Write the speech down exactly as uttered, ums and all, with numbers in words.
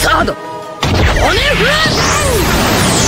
サード骨フラッシュ